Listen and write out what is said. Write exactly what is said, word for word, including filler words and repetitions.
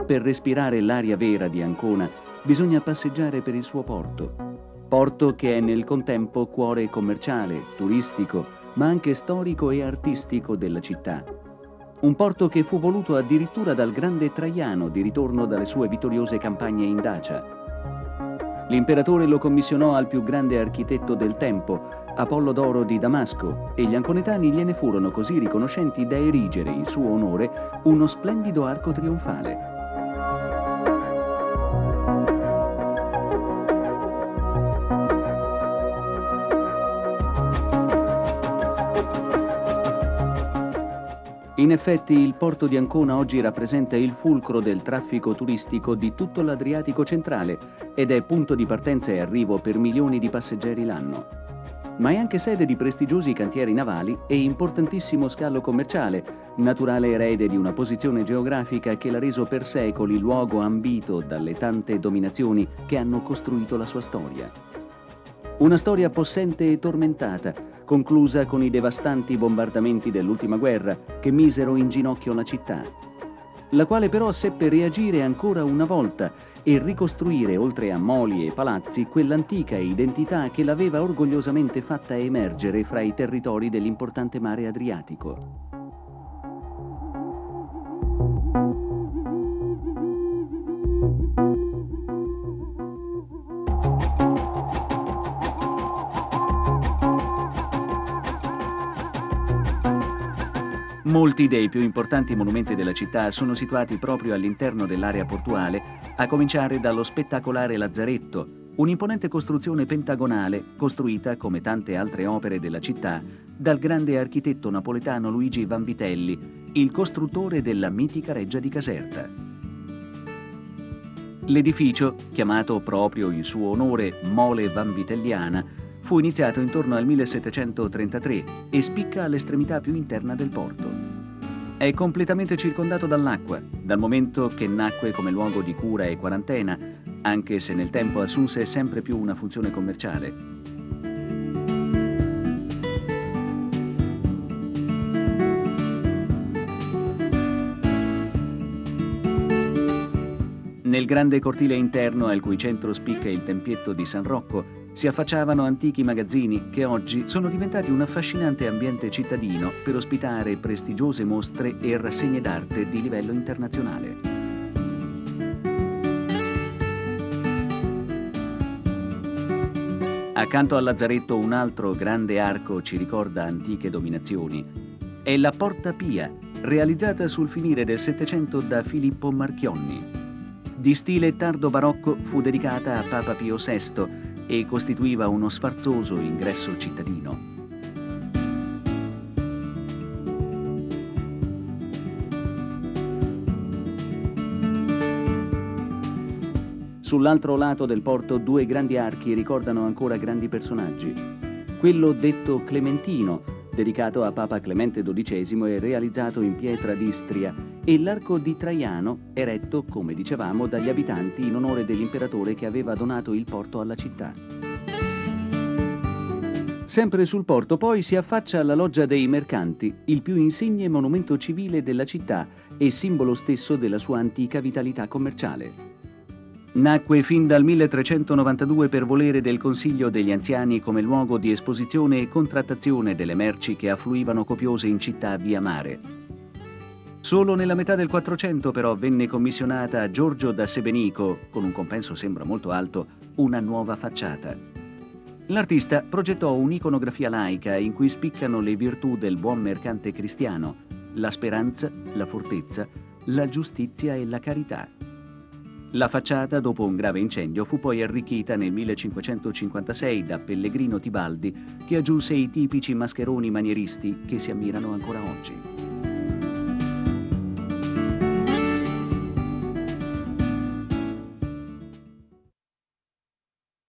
Per respirare l'aria vera di Ancona bisogna passeggiare per il suo porto. Porto che è nel contempo cuore commerciale, turistico, ma anche storico e artistico della città. Un porto che fu voluto addirittura dal grande Traiano di ritorno dalle sue vittoriose campagne in Dacia. L'imperatore lo commissionò al più grande architetto del tempo, Apollodoro di Damasco, e gli anconetani gliene furono così riconoscenti da erigere in suo onore uno splendido arco trionfale. In effetti il porto di Ancona oggi rappresenta il fulcro del traffico turistico di tutto l'Adriatico centrale ed è punto di partenza e arrivo per milioni di passeggeri l'anno. Ma è anche sede di prestigiosi cantieri navali e importantissimo scalo commerciale, naturale erede di una posizione geografica che l'ha reso per secoli luogo ambito dalle tante dominazioni che hanno costruito la sua storia. Una storia possente e tormentata, conclusa con i devastanti bombardamenti dell'ultima guerra che misero in ginocchio la città, la quale però seppe reagire ancora una volta e ricostruire, oltre a moli e palazzi, quell'antica identità che l'aveva orgogliosamente fatta emergere fra i territori dell'importante mare Adriatico. Molti dei più importanti monumenti della città sono situati proprio all'interno dell'area portuale, a cominciare dallo spettacolare Lazzaretto, un'imponente costruzione pentagonale costruita, come tante altre opere della città, dal grande architetto napoletano Luigi Vanvitelli, il costruttore della mitica reggia di Caserta. L'edificio, chiamato proprio in suo onore Mole Vanvitelliana, fu iniziato intorno al millesettecentotrentatré e spicca all'estremità più interna del porto. È completamente circondato dall'acqua, dal momento che nacque come luogo di cura e quarantena, anche se nel tempo assunse sempre più una funzione commerciale. Nel grande cortile interno, al cui centro spicca il tempietto di San Rocco, si affacciavano antichi magazzini che oggi sono diventati un affascinante ambiente cittadino per ospitare prestigiose mostre e rassegne d'arte di livello internazionale. Accanto al lazzaretto un altro grande arco ci ricorda antiche dominazioni. È la Porta Pia, realizzata sul finire del Settecento da Filippo Marchionni. Di stile tardo barocco, fu dedicata a Papa Pio sesto e costituiva uno sfarzoso ingresso cittadino. Sull'altro lato del porto due grandi archi ricordano ancora grandi personaggi. Quello detto Clementino, dedicato a Papa Clemente dodicesimo e realizzato in pietra d'Istria, e l'arco di Traiano, eretto, come dicevamo, dagli abitanti in onore dell'imperatore che aveva donato il porto alla città. Sempre sul porto poi si affaccia la Loggia dei Mercanti, il più insigne monumento civile della città e simbolo stesso della sua antica vitalità commerciale. Nacque fin dal milletrecentonovantadue per volere del Consiglio degli Anziani come luogo di esposizione e contrattazione delle merci che affluivano copiose in città via mare. Solo nella metà del Quattrocento però venne commissionata a Giorgio da Sebenico, con un compenso sembra molto alto, una nuova facciata. L'artista progettò un'iconografia laica in cui spiccano le virtù del buon mercante cristiano, la speranza, la fortezza, la giustizia e la carità. La facciata, dopo un grave incendio, fu poi arricchita nel millecinquecentocinquantasei da Pellegrino Tibaldi, che aggiunse i tipici mascheroni manieristi che si ammirano ancora oggi.